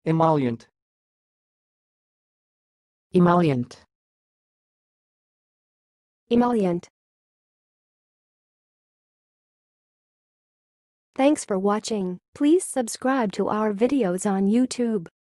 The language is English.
emollient, emollient, emollient. Thanks for watching. Please subscribe to our videos on YouTube.